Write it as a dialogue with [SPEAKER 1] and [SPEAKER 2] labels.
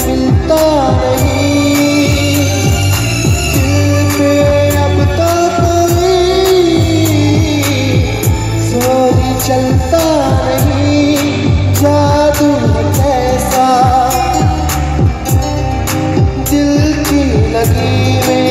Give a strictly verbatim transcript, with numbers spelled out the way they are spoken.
[SPEAKER 1] मिलता नहीं, दिल पे अब तो कोई जोर चलता नहीं। जादू कैसा दिल की लगी में